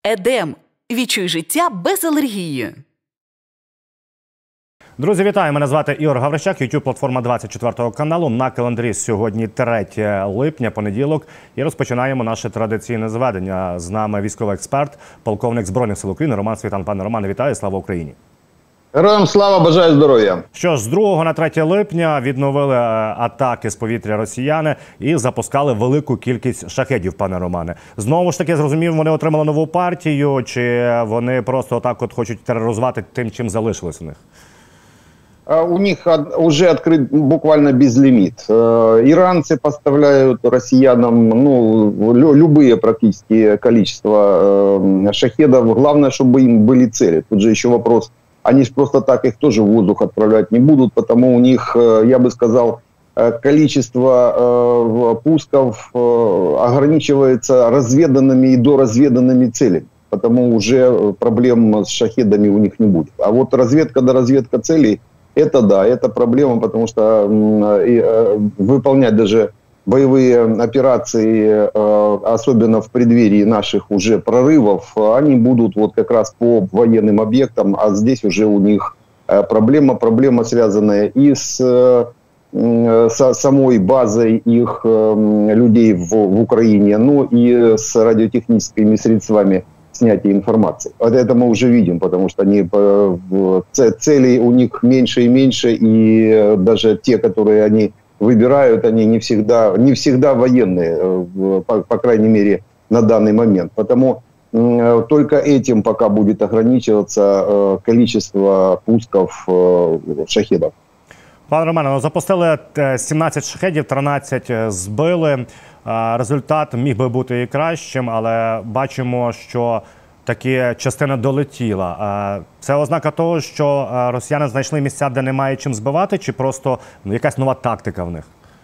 Едем. Відчуй життя без алергії. Друзі, вітаю! Мене звати Ігор Гаврищак, YouTube-платформа 24 каналу. На календарі сьогодні 3 липня, понеділок. І розпочинаємо наше традиційне зведення. З нами військовий експерт, полковник Збройних сил України Роман Світан. Пане Романе, вітаю! Слава Україні! Героям слава, бажаю здоров'я! Що ж, з 2 на 3 липня відновили атаки з повітря росіяни і запускали велику кількість шахедів, пане Романе. Знову ж таки, зрозумів, вони отримали нову партію, чи вони просто отак от хочуть тероризувати тим, чим залишилось у них? У них уже открыт буквально безлимит. Иранцы поставляют россиянам любые практически количество шахедов. Главное, чтобы им были цели. Тут же еще вопрос, они же просто так их тоже в воздух отправлять не будут, потому у них, я бы сказал, количество пусков ограничивается разведанными и доразведанными целями. Потому уже проблем с шахедами у них не будет. А вот разведка до разведка целей, это да, это проблема, потому что выполнять даже боевые операции, особенно в преддверии наших уже прорывов, они будут вот как раз по военным объектам, а здесь уже у них проблема связанная и с самой базой их людей в Украине, ну и с радиотехническими средствами снятия информации. Вот это мы уже видим, потому что целей у них меньше и меньше, и даже те, которые они выбирают, они не всегда военные, по крайней мере, на данный момент. Потому только этим пока будет ограничиваться количество пусков шахедов. Пане Романе, запустили 17 шахедів, 13 збили. Результат міг би бути і кращим, але бачимо, що таки частина долетіла. Це ознака того, що росіяни знайшли місця, де немає чим збивати, чи просто якась нова тактика в них?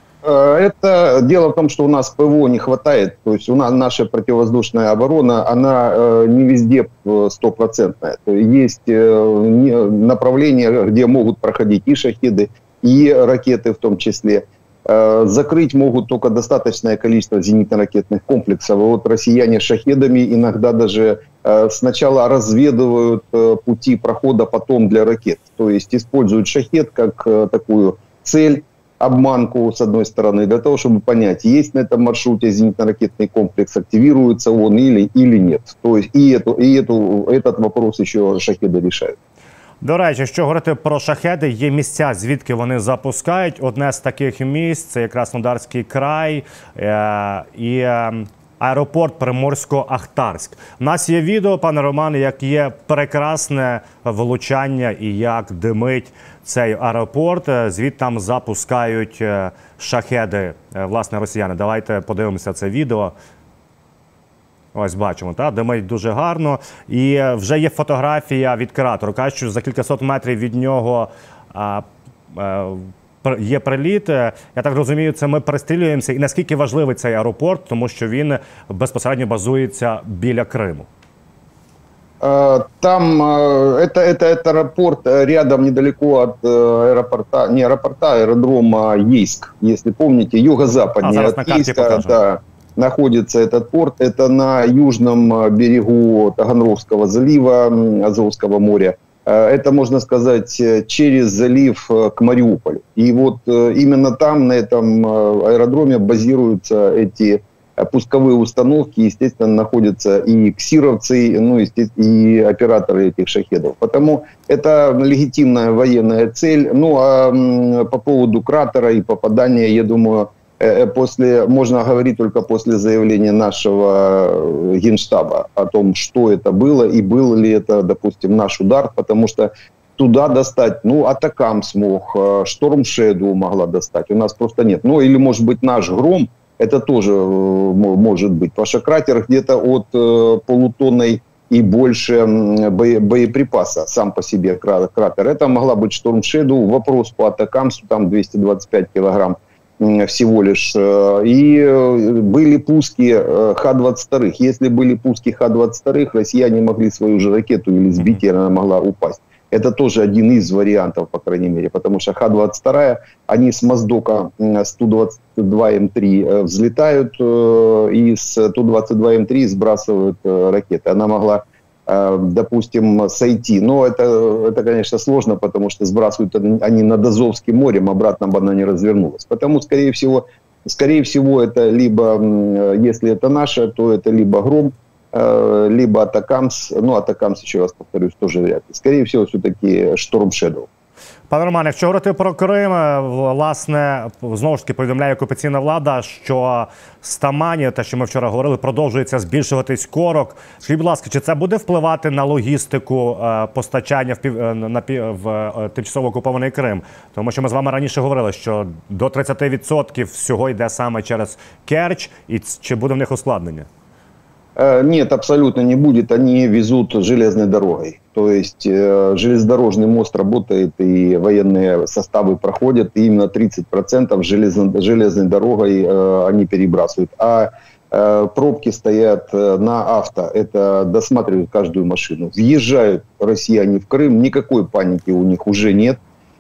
Это дело в том, что у нас ПВО не хватает, то есть у нас наша противовоздушная оборона, она не везде стопроцентная. Есть направления, где могут проходить и шахеды, и ракеты в том числе. Закрыть могут только достаточное количество зенитно-ракетных комплексов. И вот россияне шахедами иногда даже сначала разведывают пути прохода потом для ракет. То есть используют шахед как такую цель, обманку с одной стороны, для того, чтобы понять, есть на этом маршруте зенитно-ракетный комплекс, активируется он или нет. То есть этот вопрос еще шахеды решают. До речі, що говорити про шахеди, є місця, звідки вони запускають. Одне з таких місць – це якраз Краснодарський край і аеропорт Приморсько-Ахтарськ. У нас є відео, пане Романе, як є прекрасне влучання і як димить цей аеропорт. Звідти запускають шахеди, власне, росіяни. Давайте подивимося це відео. Ось бачимо, так? Димить дуже гарно. І вже є фотографія від кратера. Кажуть, що за кількасот метрів від нього є приліт. Я так розумію, це ми перестрілюємося. І наскільки важливий цей аеропорт, тому що він безпосередньо базується біля Криму. Там это аэропорт рядом, недалеко от аэропорта, не аэропорта, аэродрома Ейск, если помните, юго-западнее от Ейска. Находится этот порт, это на южном берегу Таганровского залива, Азовского моря. Это, можно сказать, через залив к Мариуполю. И вот именно там, на этом аэродроме, базируются эти пусковые установки. Естественно, находятся и ксировцы, ну, и операторы этих шахедов. Потому это легитимная военная цель. Ну, а по поводу кратера и попадания, я думаю, можно говорить только после заявления нашего Генштаба о том, что это было и был ли это, допустим, наш удар, потому что туда достать, Атакам смог, Шторм Шэдоу могла достать, у нас просто нет. Ну, или, может быть, наш Гром, это тоже может быть. Потому что кратер где-то от полутонной и больше боеприпаса сам по себе кратер. Это могла быть Шторм Шэдоу. Вопрос по Атакамсу, там 225 килограмм всего лишь. И были пуски Х-22. Если были пуски Х-22, россияне могли свою же ракету или сбить, и она могла упасть. Это тоже один из вариантов, по крайней мере, потому что Х-22, они с Моздока с Ту-22М3 взлетают и с Ту-22М3 сбрасывают ракеты. Она могла, допустим, сойти. Но это, конечно, сложно, потому что сбрасывают они над Азовским морем, обратно бы она не развернулась. Потому, скорее всего, это либо, если это наше, то это либо «Гром», либо Атакамс. Ну, Атакамс, еще раз повторюсь, тоже вряд ли. Скорее всего, все-таки Шторм Shadow. Пане Романе, якщо говорити про Крим, власне, знову ж таки повідомляє окупаційна влада, що з Тамані, те, що ми вчора говорили, продовжується збільшуватись корок. Скажіть, будь ласка, чи це буде впливати на логістику постачання в тимчасово окупований Крим? Тому що ми з вами раніше говорили, що до 30% всього йде саме через Керчь, і чи буде в них ускладнення? Нет, абсолютно не будет. Они везут железной дорогой. То есть железнодорожный мост работает, и военные составы проходят, и именно 30% железной дорогой они перебрасывают. А пробки стоят на авто. Это досматривают каждую машину. Въезжают россияне в Крым, никакой паники у них уже нет.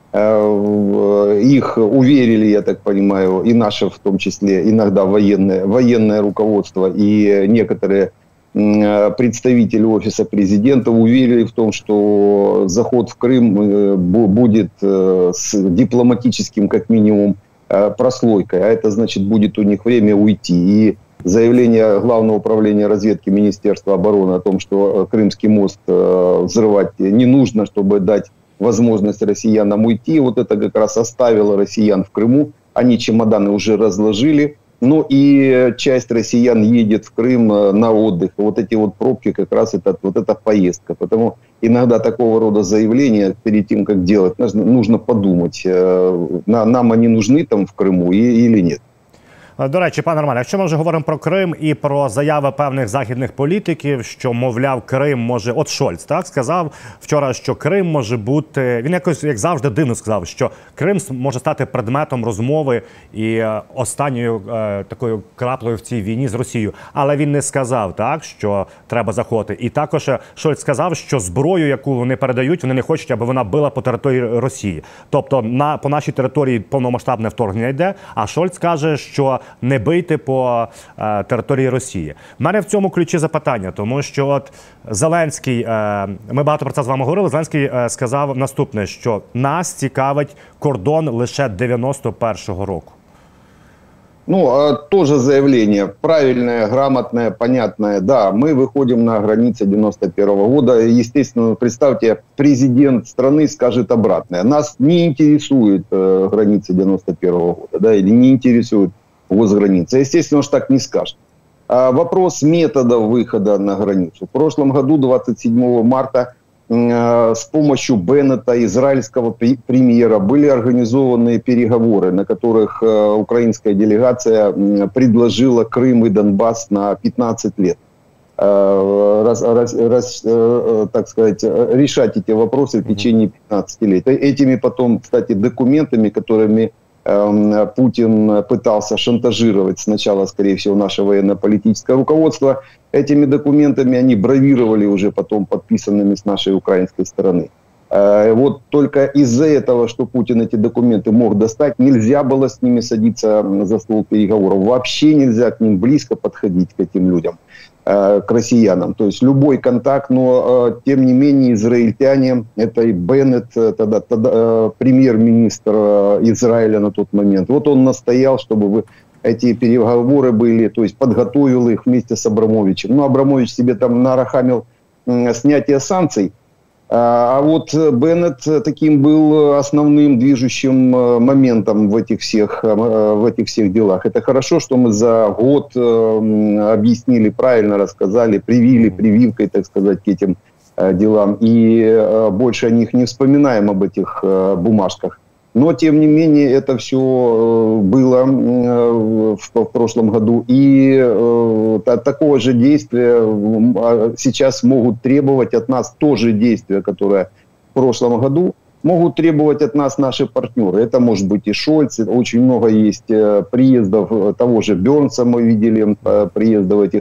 Их уверили, я так понимаю, и наше в том числе, иногда военное руководство и некоторые представители офиса президента уверили в том, что заход в Крым будет с дипломатическим, как минимум, прослойкой. А это значит, будет у них время уйти. И заявление Главного управления разведки Министерства обороны о том, что Крымский мост взрывать не нужно, чтобы дать возможность россиянам уйти. Вот это как раз оставило россиян в Крыму. Они чемоданы уже разложили. Ну и часть россиян едет в Крым на отдых. Вот эти вот пробки как раз вот эта поездка. Потому иногда такого рода заявления перед тем, как делать, нужно подумать, нам они нужны там в Крыму или нет. До речі, пане Романе, якщо ми вже говоримо про Крим і про заяви певних західних політиків, що, мовляв, Крим може... От Шольц, так, сказав вчора, що Крим може бути... Він якось, як завжди, дивно сказав, що Крим може стати предметом розмови і останньою такою краплею в цій війні з Росією. Але він не сказав, так, що треба заходити. І також Шольц сказав, що зброю, яку вони передають, вони не хочуть, аби вона била по території Росії. Тобто по нашій території повномасштабне вторгнення йде, а Шольц каже, що не бийте по території Росії. У мене в цьому ключі запитання, тому що от Зеленський, ми багато про це з вами говорили, Зеленський сказав наступне, що нас цікавить кордон лише 91-го року. Ну, тоже заявление правильное, грамотное, понятное. Да, мы выходим на границы 91-го года. Естественно, представьте, президент страны скажет обратное. Нас не интересует границы 91-го года, да, или не интересует госграницы. Естественно, уж так не скажет. Вопрос метода выхода на границу. В прошлом году, 27 марта, с помощью Беннета, израильского премьера, были организованы переговоры, на которых украинская делегация предложила Крым и Донбасс на 15 лет. Так сказать, решать эти вопросы в течение 15 лет. Этими потом, кстати, документами, которыми Путин пытался шантажировать сначала, скорее всего, наше военно-политическое руководство. Этими документами они бравировали уже потом подписанными с нашей украинской стороны. Вот только из-за этого, что Путин эти документы мог достать, нельзя было с ними садиться за стол переговоров. Вообще нельзя к ним близко подходить, к этим людям, к россиянам. То есть любой контакт, но тем не менее израильтяне, это и Беннет, тогда премьер-министр Израиля на тот момент, вот он настоял, чтобы эти переговоры были, то есть подготовил их вместе с Абрамовичем. Ну, Абрамович себе там нарахамил снятие санкций, а вот Беннет таким был основным движущим моментом в этих всех делах. Это хорошо, что мы за год объяснили правильно, рассказали, привили прививкой, так сказать, к этим делам. И больше о них не вспоминаем, об этих бумажках. Но, тем не менее, это все было в прошлом году. И такого же действия сейчас могут требовать от нас, то же действие, которое в прошлом году, могут требовать от нас наши партнеры. Это может быть и Шольц, очень много есть приездов того же Бернса, мы видели приездов этих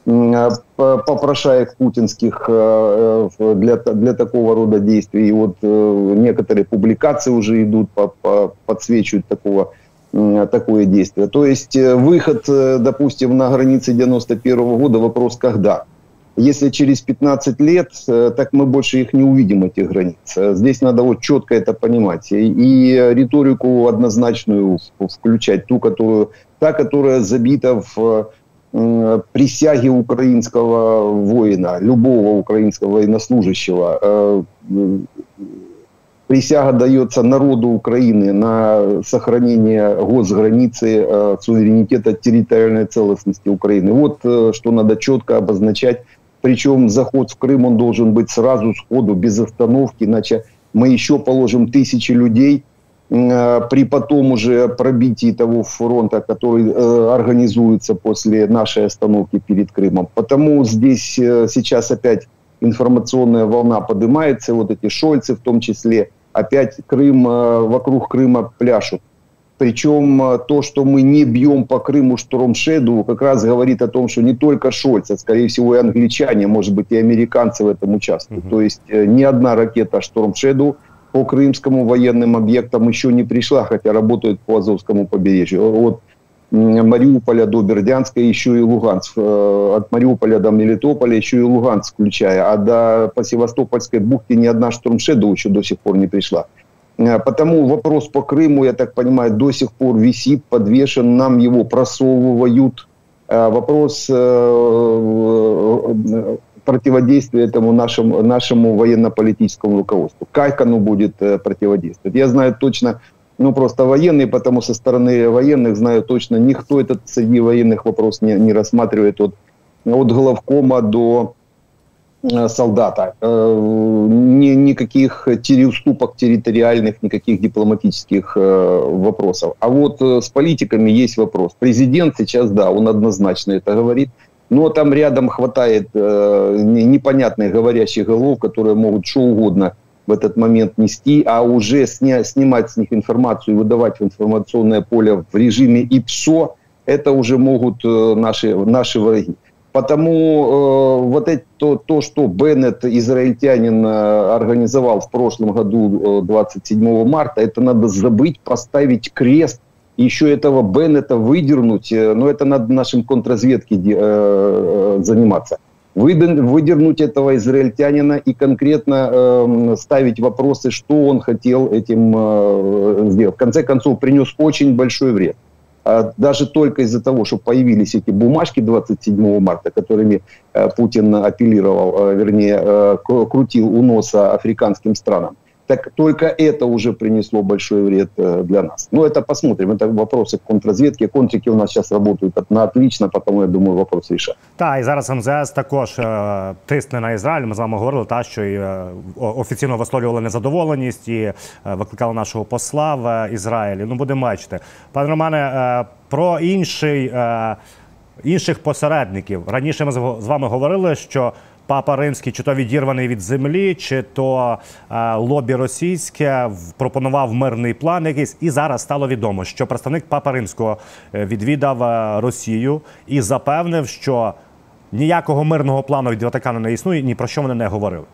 попрошаек путинских для такого рода действий. И вот некоторые публикации уже идут, подсвечивают такое действие. То есть выход, допустим, на границе 91-го года, вопрос когда? Если через 15 лет, так мы больше их не увидим, этих границ. Здесь надо вот четко это понимать. И риторику однозначную включать, та, которая забита в присяге украинского воина, любого украинского военнослужащего. Присяга дается народу Украины на сохранение госграницы, суверенитета, территориальной целостности Украины. Вот что надо четко обозначать. Причем заход в Крым, он должен быть сразу, сходу, без остановки, иначе мы еще положим тысячи людей при потом уже пробитии того фронта, который организуется после нашей остановки перед Крымом. Потому здесь сейчас опять информационная волна поднимается, вот эти шольцы в том числе, опять Крым, вокруг Крыма пляшут. Причем то, что мы не бьем по Крыму Storm Shadow, как раз говорит о том, что не только Шольц, а скорее всего и англичане, может быть и американцы в этом участвуют. То есть ни одна ракета Storm Shadow по крымскому военным объектам еще не пришла, хотя работает по Азовскому побережью. От Мариуполя до Бердянска еще и Луганск. От Мариуполя до Мелитополя еще и Луганск включая. А по Севастопольской бухте ни одна Storm Shadow еще до сих пор не пришла. Потому вопрос по Крыму, я так понимаю, до сих пор висит, подвешен, нам его просовывают. Вопрос противодействия этому нашему военно-политическому руководству. Как оно будет противодействовать? Я знаю точно, просто военные, потому со стороны военных знаю точно, никто этот среди военных вопрос не рассматривает от главкома до солдата. Никаких уступок территориальных, никаких дипломатических вопросов. А вот с политиками есть вопрос. Президент сейчас, да, он однозначно это говорит, но там рядом хватает непонятных говорящих голов, которые могут что угодно в этот момент нести, а уже снимать с них информацию и выдавать в информационное поле в режиме ИПСО, это уже могут наши враги. Потому вот то, что Беннет, израильтянин, организовал в прошлом году, 27 марта, это надо забыть, поставить крест, еще этого Беннета выдернуть, но это надо нашим контрразведке заниматься. Выдернуть этого израильтянина и конкретно ставить вопросы, что он хотел этим сделать. В конце концов, принес очень большой вред. Даже только из-за того, что появились эти бумажки 27 марта, которыми Путин апеллировал, вернее, крутил у носа африканским странам, так только это уже принесло большой вред для нас. Но это посмотрим. Это вопросы к контрразведке. Контрики у нас сейчас работают на отлично, потому, я думаю, вопрос решать. Так, і зараз МЗС також тисне на Ізраїль. Ми з вами говорили, що і офіційно висловлювали незадоволеність і викликали нашого посла в Ізраїлі. Будемо бачити. Пане Романе, про інших посередників. Раніше ми з вами говорили, що Папа Римський чи то відірваний від землі, чи то лобі російське пропонував мирний план якийсь. І зараз стало відомо, що представник Папи Римського відвідав Росію і запевнив, що ніякого мирного плану від Ватикану не існує, ні про що вони не говорили.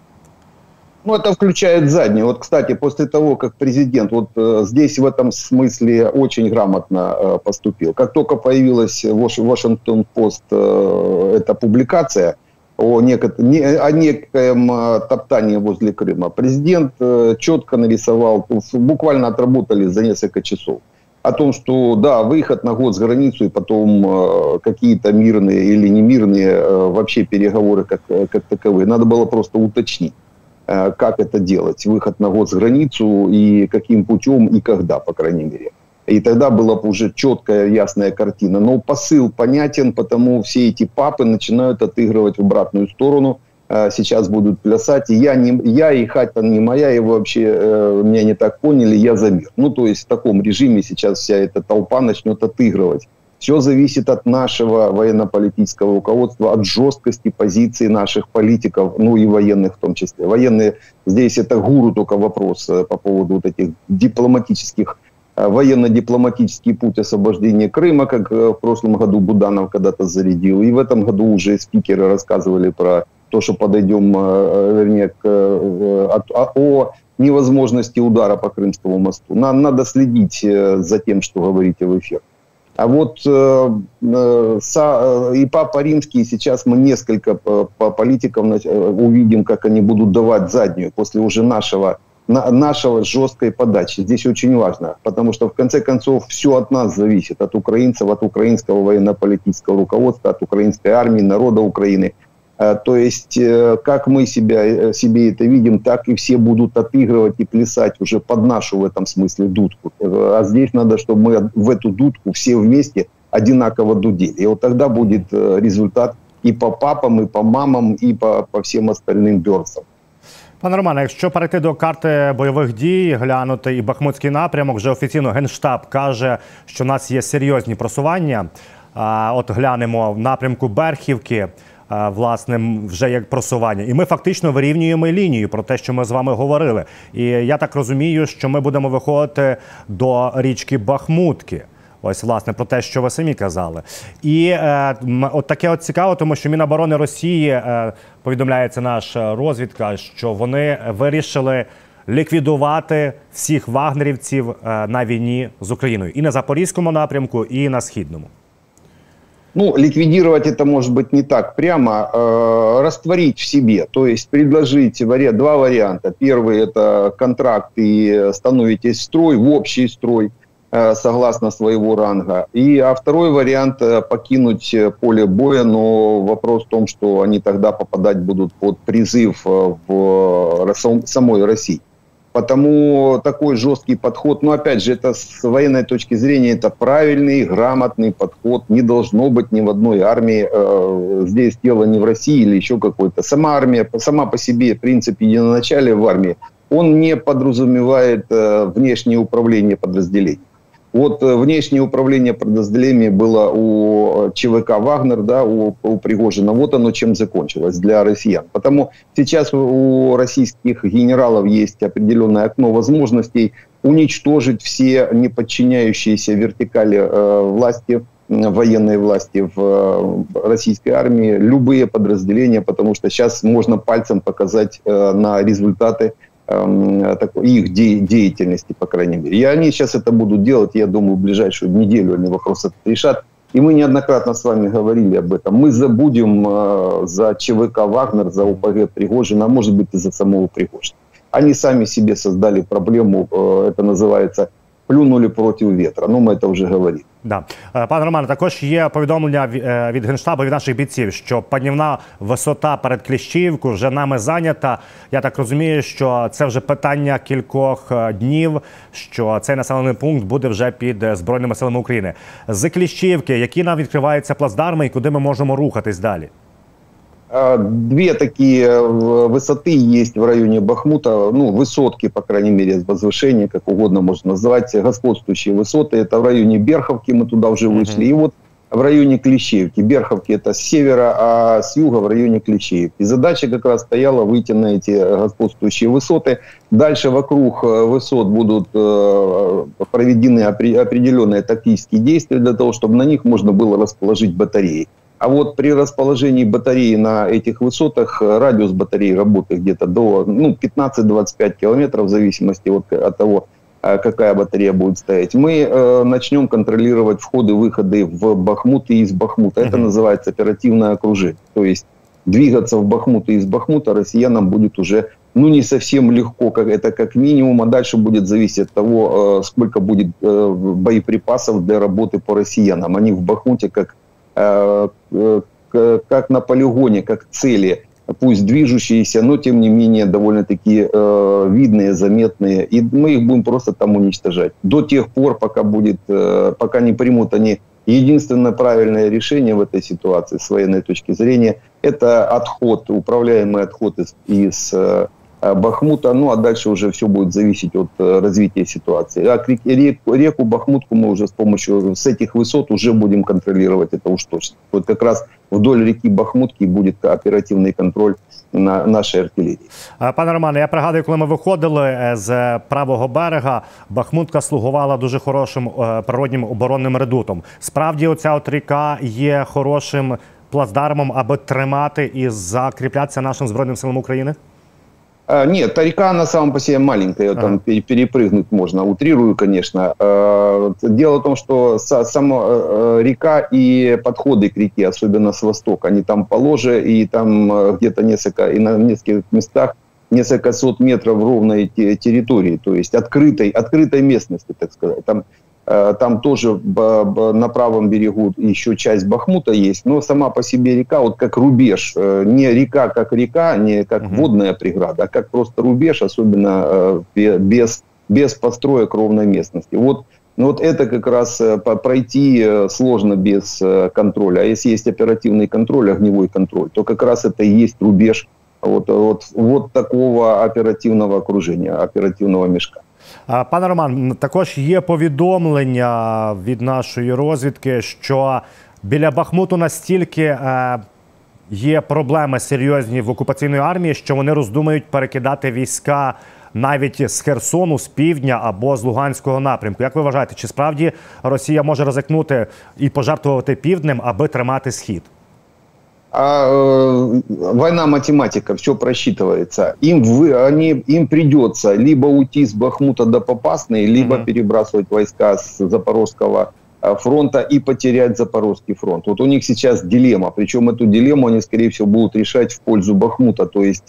Это включает заднее. Вот, кстати, после того, как президент здесь в этом смысле очень грамотно поступил. Как только появилась Washington-Post эта публикация о некоем топтании возле Крыма, президент четко нарисовал, буквально отработали за несколько часов, о том, что да, выход на госграницу и потом какие-то мирные или немирные вообще переговоры как таковые. Надо было просто уточнить, как это делать, выход на госграницу и каким путем и когда, по крайней мере. И тогда была бы уже четкая, ясная картина. Но посыл понятен, потому все эти папы начинают отыгрывать в обратную сторону. Сейчас будут плясать. И я и хата не моя, и вообще меня не так поняли, я за мир. То есть в таком режиме сейчас вся эта толпа начнет отыгрывать. Все зависит от нашего военно-политического руководства, от жесткости позиции наших политиков, и военных в том числе. Военные, здесь это гуру только вопрос по поводу вот этих дипломатических военно-дипломатический путь освобождения Крыма, как в прошлом году Буданов когда-то зарядил. И в этом году уже спикеры рассказывали про то, что подойдем, вернее, о невозможности удара по Крымскому мосту. Надо следить за тем, что говорите в эфир. А вот и Папа Римский, сейчас мы несколько политиков увидим, как они будут давать заднюю после уже нашего жесткой подачи. Здесь очень важно, потому что в конце концов все от нас зависит, от украинцев, от украинского военно-политического руководства, от украинской армии, народа Украины. То есть, как мы себе это видим, так и все будут отыгрывать и плясать уже под нашу в этом смысле дудку. А здесь надо, чтобы мы в эту дудку все вместе одинаково дудели. И вот тогда будет результат и по папам, и по мамам, и по всем остальным бёрсам. Пане Романе, якщо перейти до карти бойових дій, глянути і Бахмутський напрямок, вже офіційно Генштаб каже, що у нас є серйозні просування. От глянемо в напрямку Берхівки, власне, вже як просування. І ми фактично вирівнюємо лінію про те, що ми з вами говорили. І я так розумію, що ми будемо виходити до річки Бахмутки. Ось, власне, про те, що ви самі казали. І от таке от цікаво, тому що Міноборони Росії, повідомляється наша розвідка, що вони вирішили ліквідувати всіх вагнерівців на війні з Україною. І на Запорізькому напрямку, і на Східному. Ну, ликвидировать это может быть не так прямо, растворить в себе, то есть предложить два варианта. Первый – это контракт и становитесь в строй, в общий строй, согласно своего ранга. А второй вариант – покинуть поле боя, но вопрос в том, что они тогда попадать будут под призыв в самой России. Потому такой жесткий подход, но опять же, это с военной точки зрения, это правильный, грамотный подход. Не должно быть ни в одной армии, здесь дело не в России или еще какой-то. Сама армия, сама по себе принцип единоначалия в армии, он не подразумевает внешнее управление подразделений. Вот внешнее управление подразделениями было у ЧВК «Вагнер», да, у Пригожина. Вот оно чем закончилось для россиян. Потому сейчас у российских генералов есть определенное окно возможностей уничтожить все неподчиняющиеся вертикали власти, военной власти в российской армии, любые подразделения, потому что сейчас можно пальцем показать на результаты их деятельности, по крайней мере. И они сейчас это будут делать, я думаю, в ближайшую неделю они вопрос этот решат. И мы неоднократно с вами говорили об этом. Мы забудем за ЧВК «Вагнер», за ОПГ Пригожина, а может быть и за самого Пригожина. Они сами себе создали проблему, это называется «плюнули против ветра». Ну, мы это вже говорили. Да. Пане Романе, також є повідомлення від Генштабу, від наших бійців, що паднівна висота перед Кліщіївкою вже нами зайнята. Я так розумію, що це вже питання кількох днів, що цей населений пункт буде вже під Збройними силами України. З Кліщіївки, які нам відкриваються плацдарми і куди ми можемо рухатись далі? Две такие высоты есть в районе Бахмута, ну, высотки, по крайней мере, возвышения, как угодно можно назвать, господствующие высоты. Это в районе Берховки, мы туда уже вышли, и вот в районе Клещеевки. Берховки это с севера, а с юга в районе Клещеевки. Задача как раз стояла выйти на эти господствующие высоты. Дальше вокруг высот будут проведены определенные тактические действия для того, чтобы на них можно было расположить батареи. А вот при расположении батареи на этих высотах радиус батареи работы где-то до 15-25 километров, в зависимости от того, какая батарея будет стоять. Мы начнем контролировать входы-выходы в Бахмут и из Бахмута. Это называется оперативное окружение. То есть двигаться в Бахмут и из Бахмута россиянам будет уже не совсем легко, это как минимум, а дальше будет зависеть от того, сколько будет боеприпасов для работы по россиянам. Они в Бахмуте как на полигоне, как цели, пусть движущиеся, но тем не менее довольно-таки видные, заметные, и мы их будем просто там уничтожать. До тех пор, пока не примут они единственное правильное решение в этой ситуации с военной точки зрения, это отход, управляемый отход из Бахмута, ну а дальше уже все будет зависеть от развития ситуации. А реку Бахмутку мы уже с этих высот уже будем контролировать, это уж точно. Вот как раз вдоль реки Бахмутки будет оперативний контроль на нашій артилерії. Пане Романе, я пригадую, коли ми виходили з правого берега, Бахмутка слугувала дуже хорошим природнім оборонним редутом. Справді оця от ріка є хорошим плацдармом, аби тримати і закріплятися нашим Збройним силам України? Нет, река на самом по себе маленькая, там перепрыгнуть можно, утрирую, конечно. Дело в том, что сама река и подходы к реке, особенно с востока, они там положе, и там где-то и на нескольких местах несколько сот метров ровной территории, то есть открытой местности, так сказать. Там тоже на правом берегу еще часть Бахмута есть, но сама по себе река, вот как рубеж, не река, не как водная преграда, а как просто рубеж, особенно без построек ровной местности. Вот это как раз пройти сложно без контроля. А если есть оперативный контроль, огневой контроль, то как раз это и есть рубеж вот такого оперативного окружения, оперативного мешка. Пане Роман, також є повідомлення від нашої розвідки, що біля Бахмуту настільки є проблеми серйозні в окупаційної армії, що вони роздумують перекидати війська навіть з Херсону, з півдня або з Луганського напрямку. Як ви вважаєте, чи справді Росія може ризикнути і пожертвувати півднем, аби тримати схід? Война математика, все просчитывается. Им придется либо уйти с Бахмута до Попасной, либо перебрасывать войска с Запорожского фронта и потерять Запорожский фронт. Вот у них сейчас дилемма, причем эту дилемму они, скорее всего, будут решать в пользу Бахмута, то есть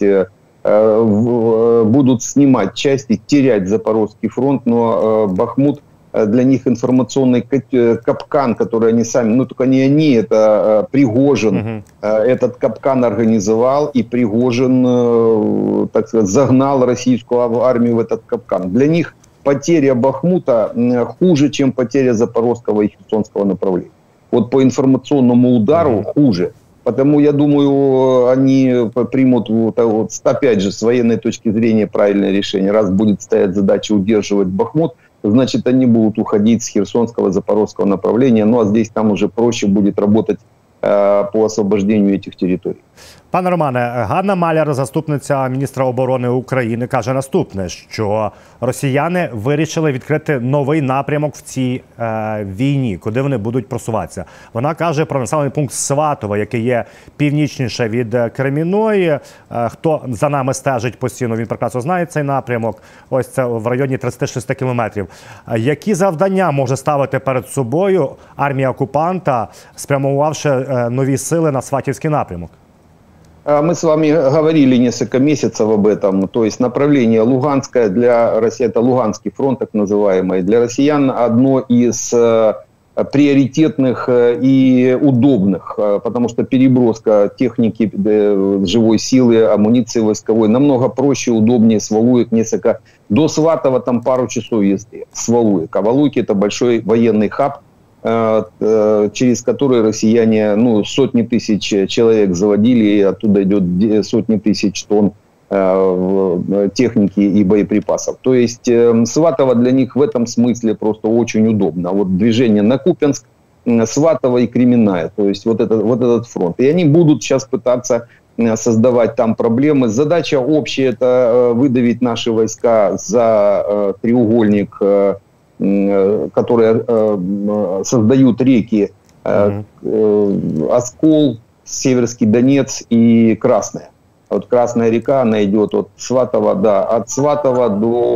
будут снимать части, терять Запорожский фронт, но Бахмут для них информационный капкан, который они сами, ну только не они, это Пригожин этот капкан организовал, и Пригожин, так сказать, загнал российскую армию в этот капкан. Для них потеря Бахмута хуже, чем потеря Запорожского и Херсонского направления. Вот по информационному удару хуже. Потому, я думаю, они примут, опять же, с военной точки зрения правильное решение. Раз будет стоять задача удерживать Бахмут, значит, они будут уходить с Херсонского, Запорожского направления. Ну, а здесь там уже проще будет работать по освобожденню этих територій. Пане Романе, Ганна Маляр, заступниця міністра оборони України, каже наступне, що росіяни вирішили відкрити новий напрямок в цій війні, куди вони будуть просуватися. Вона каже про населений пункт Сватове, який є північніше від Кремінної. Хто за нами стежить постійно, він прекрасно знає цей напрямок. Ось це в районі 36 кілометрів. Які завдання може ставити перед собою армія окупанта, спрямувавши нові сили на Сватівський напрямок? Мы с вами говорили несколько месяцев об этом. То есть направление Луганское для России, это Луганский фронт так называемый, для россиян одно из приоритетных и удобных, потому что переброска техники, живой силы, амуниции войсковой намного проще, удобнее с Валуек несколько. До Сватова там пару часов езды с Валуек. А Валуйки — это большой военный хаб, через который россияне, ну, сотни тысяч человек заводили, и оттуда идет сотни тысяч тонн техники и боеприпасов. То есть Сватово для них в этом смысле просто очень удобно. Вот движение на Купянск, Сватово и Кременная, то есть вот этот фронт. И они будут сейчас пытаться создавать там проблемы. Задача общая — это выдавить наши войска за треугольник, которые создают реки Оскол, Северский Донец и Красная. Вот Красная река, она идет от Сватова, да, от Сватова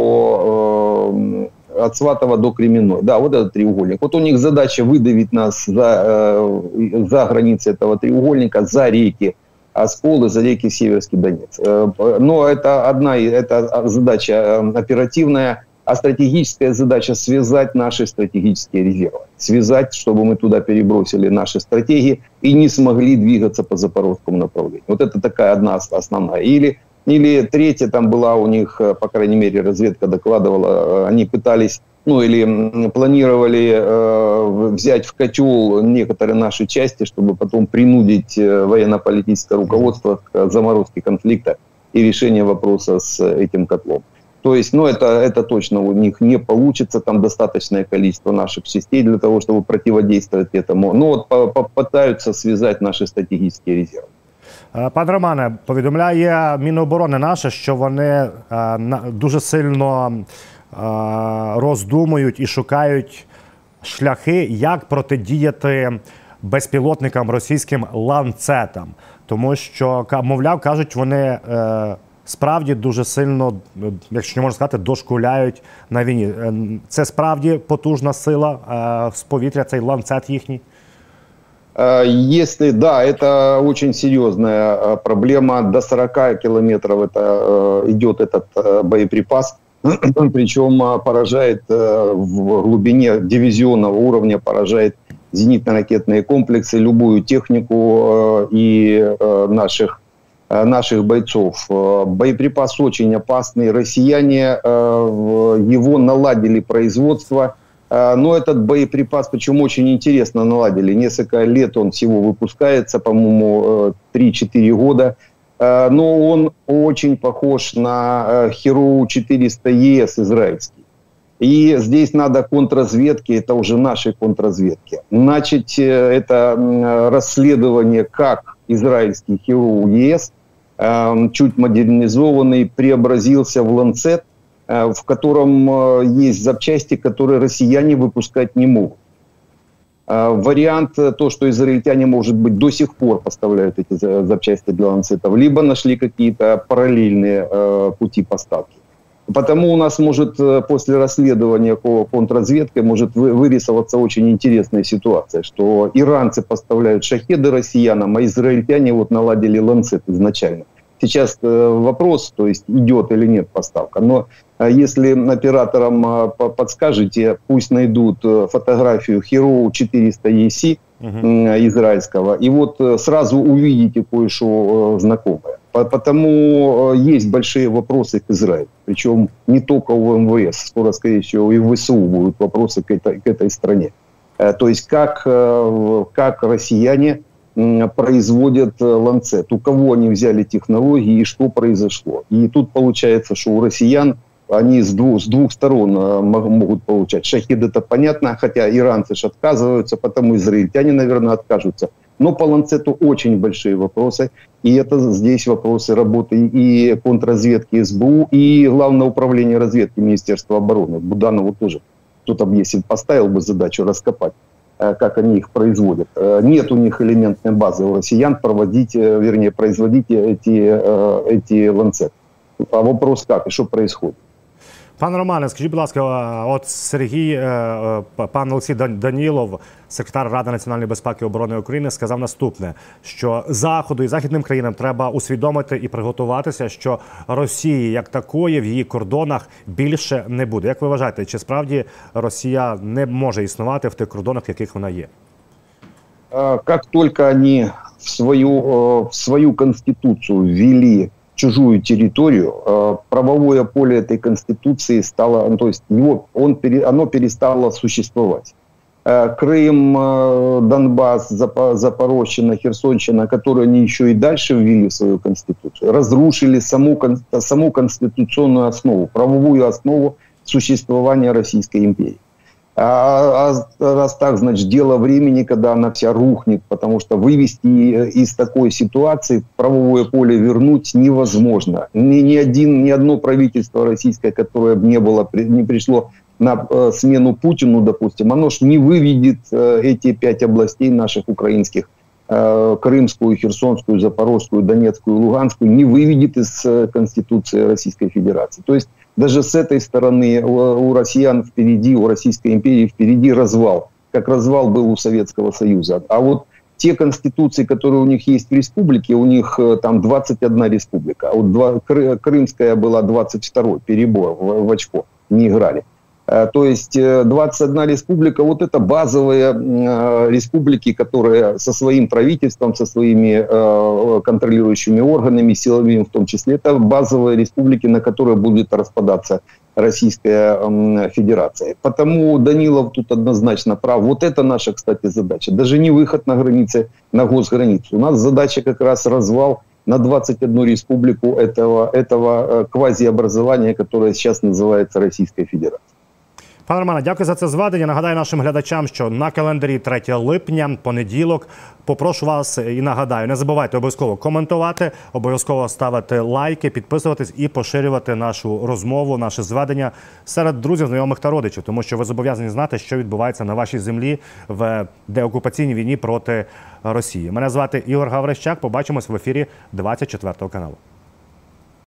до Кременной. Да, вот этот треугольник. Вот у них задача выдавить нас за границы этого треугольника, за реки Оскол и за реки Северский Донец. Но это задача оперативная. А стратегическая задача — связать наши стратегические резервы. Связать, чтобы мы туда перебросили наши стратегии и не смогли двигаться по запорожскому направлению. Вот это такая одна основная. Или третья там была у них, по крайней мере, разведка докладывала, они пытались, ну или планировали взять в котел некоторые наши части, чтобы потом принудить военно-политическое руководство к заморозке конфликта и решение вопроса с этим котлом. То есть, ну, это точно у них не получится, там достаточное количество наших частей для того, чтобы противодействовать этому. Но вот попытаются связать наши стратегические резервы. Пане Романе, повідомляє Міноборони наше, що вони дуже сильно роздумують і шукають шляхи, як протидіяти безпілотникам російським ланцетам. Тому що, мовляв, кажуть, вони справді дуже сильно, якщо не можна сказати, дошкуляють на війні. Це справді потужна сила з повітря, цей ланцет їхній? Если, да, это очень серьезная проблема. До 40 километров идет этот боеприпас. Причем поражает в глубине дивизионного уровня, поражает зенитно-ракетные комплексы, любую технику и наших бойцов. Боеприпас очень опасный. Россияне его наладили производство. Но этот боеприпас, почему очень интересно наладили. Несколько лет он всего выпускается, по-моему, 3-4 года. Но он очень похож на Hero 400 ЕС израильский. И здесь надо контрразведки, это уже наши контрразведки. Начать это расследование, как израильский Hero ЕС, чуть модернизованный, преобразился в ланцет, в котором есть запчасти, которые россияне выпускать не могут. Вариант, то, что израильтяне, может быть, до сих пор поставляют эти запчасти для ланцетов, либо нашли какие-то параллельные пути поставки. Потому у нас может после расследования по контрразведке может вырисоваться очень интересная ситуация, что иранцы поставляют шахеды россиянам, а израильтяне вот наладили ланцет изначально. Сейчас вопрос, то есть идет или нет поставка. Но если операторам подскажете, пусть найдут фотографию Hero 400 EC израильского, и вот сразу увидите кое-что знакомое. Потому есть большие вопросы к Израилю. Причем не только у МВС, скоро, скорее всего, и в ВСУ будут вопросы к этой стране. То есть как россияне производят ланцет, у кого они взяли технологии и что произошло. И тут получается, что у россиян они с двух сторон могут получать. Шахид это понятно, хотя иранцы же отказываются, потому израильтяне, наверное, откажутся. Но по ланцету очень большие вопросы. И это здесь вопросы работы и контрразведки СБУ, и Главного управления разведки Министерства обороны. Буданову тоже кто-то, если поставил бы задачу раскопать, как они их производят. Нет у них элементной базы у россиян производить эти ланцеты. А вопрос как и что происходит? Пане Романе, скажіть, будь ласка, от пан Олексій Данілов, секретар Ради національної безпеки і оборони України, сказав наступне, що Заходу і західним країнам треба усвідомити і приготуватися, що Росії як такої в її кордонах більше не буде. Як ви вважаєте, чи справді Росія не може існувати в тих кордонах, в яких вона є? Как только они в свою конституцию ввели чужую территорию, правовое поле этой конституции стало, то есть оно перестало существовать. Крым, Донбасс, Запорожщина, Херсонщина, которые они еще и дальше ввели в свою конституцию, разрушили саму конституционную основу, правовую основу существования Российской империи. Раз так, значит, дело времени, когда она вся рухнет, потому что вывести из такой ситуации в правовое поле вернуть невозможно. Ни одно правительство российское, которое не пришло на смену Путину, допустим, оно ж не выведет эти 5 областей наших украинских, Крымскую, Херсонскую, Запорожскую, Донецкую, Луганскую, не выведет из Конституции Российской Федерации. То есть даже с этой стороны у россиян впереди, у Российской империи впереди развал, как развал был у Советского Союза. А вот те конституции, которые у них есть в республике, у них там 21 республика. А вот Крымская была 22-й, перебор в очко, не играли. То есть 21 республика, вот это базовые республики, которые со своим правительством, со своими контролирующими органами, силовыми в том числе, это базовые республики, на которые будет распадаться Российская Федерация. Потому Данилов тут однозначно прав. Вот это наша, кстати, задача. Даже не выход на границы, на госграницу. У нас задача как раз развал на 21 республику этого квазиобразования, которое сейчас называется Российской Федерацией. Пане Романе, дякую за це зведення. Нагадаю нашим глядачам, що на календарі 3 липня, понеділок. Попрошу вас і нагадаю, не забувайте обов'язково коментувати, обов'язково ставити лайки, підписуватись і поширювати нашу розмову, наше зведення серед друзів, знайомих та родичів, тому що ви зобов'язані знати, що відбувається на вашій землі в деокупаційній війні проти Росії. Мене звати Ігор Гаврищак. Побачимось в ефірі 24 каналу.